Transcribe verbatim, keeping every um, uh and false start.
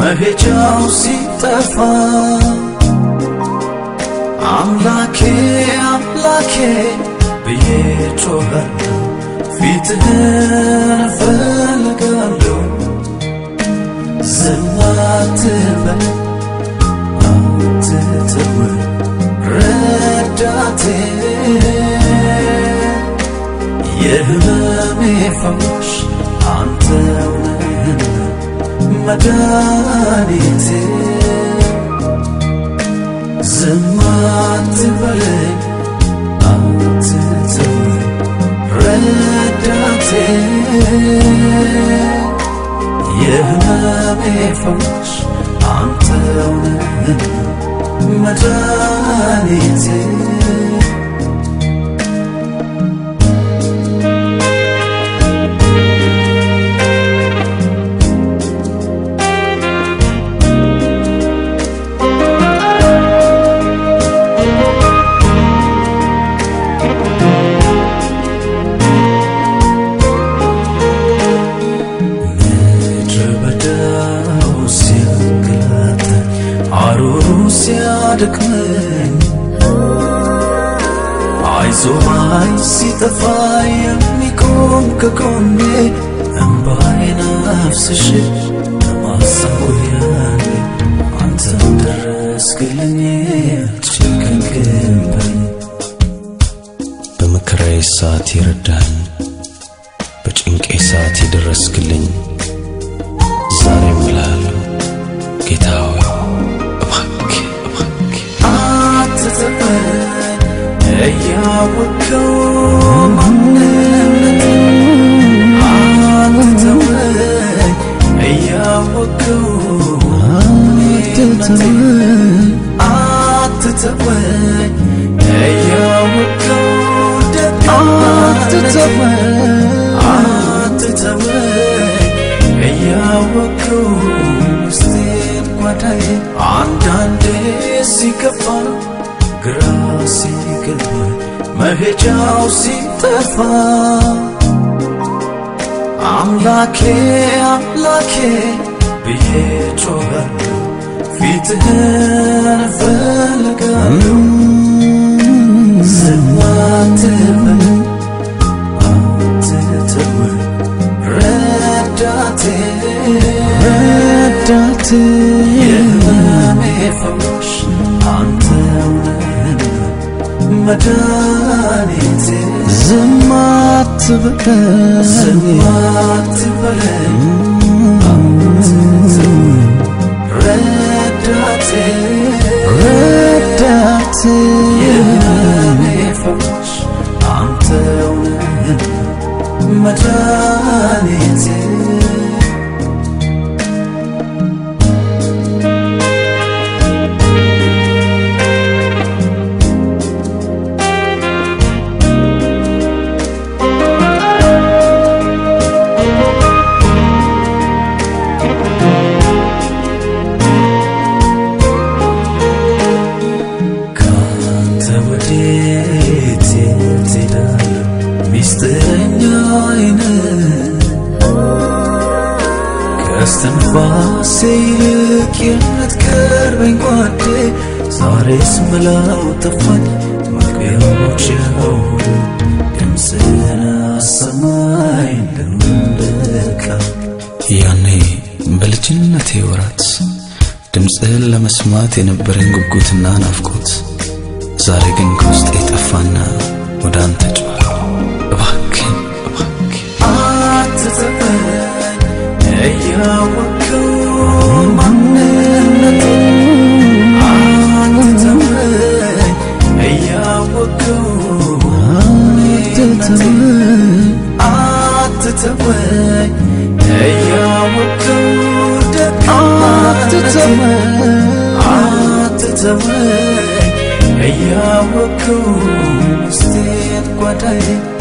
መሄጃው ሲጠፋ አምላኬ አምላኬ ብዬ ጮኻለሁ ፊትህን እፈልጋለሁ ዝም አትበል አትተወኝ ረዳቴ የህመሜ ፈዋሽ አንተው ነህና መድኃኒቴ ዝም አትበለኝ አትተወኝ ረዳቴ የህመሜ ፈዋሽ አንተው ነህና መድኃኒቴ ሲያደክመኝ አይዞህ ባይ ሲጠፋ የሚቆም ከጎኔ እንባዬን አፍስሼ በማሰቦያኔ አንተም ደረስክልኝ ጨከንክብኝ በመከራዬ ሰዓት የረዳኸኝ በጭንቄ ሰዓት የደረስክልኝ ዛሬም እልሃለሁ ጌታ ሆይ እያወቅኸው ማንነቴን አትተወኝ እያወቅኸው ማንነቴን አትተወኝ እያወቅኸው ደግነቴን አትተወኝ እያወቅኸው ውስጤን ጓዳዬን አንዳንዴ ሲከፋ ግራ ሲገባኝ መሄጃው ሲጠፋ አምላኬ አምላኬ ብዬ ጮኻለሁ ፊትህን እፈልጋለሁ ዝም አትበለኝ አትተወኝ ረዳቴ ረዳቴ የህመሜ ፈዋሽ አንተው ነህና መድኃኒቴ ዝም አትበለኝ ዝም አትበለኝ አትተወኝ ረዳቴ ረዳቴ የህመሜ ፈዋሽ አንተው ነህና መድኃኒቴ ከስትንፋሴ ይልቅ የምትቀርበኝ ጓዴ ዛሬስ መላው ጠፋኝ መግቢያዎቼው ድምፅህን አሰማኝ እንደወደድክ ያኔ በልጅነቴ ወራት ድምፅህን ለመስማት የነበረኝ ጉጉትና ናፍቆት ዛሬ ግን ከውስጤ ጠፋና ወደ አንተ ጮኻለሁ እባክህ እባክህ አትተወኝ እያወቅኸው ማንነቴን አትተወኝ እያወቅኸው ማንነቴን አትተወኝ እያወቅኸው ደግነቴን አትተወኝ እያወቅኸው ውስጤን ጓዳዬን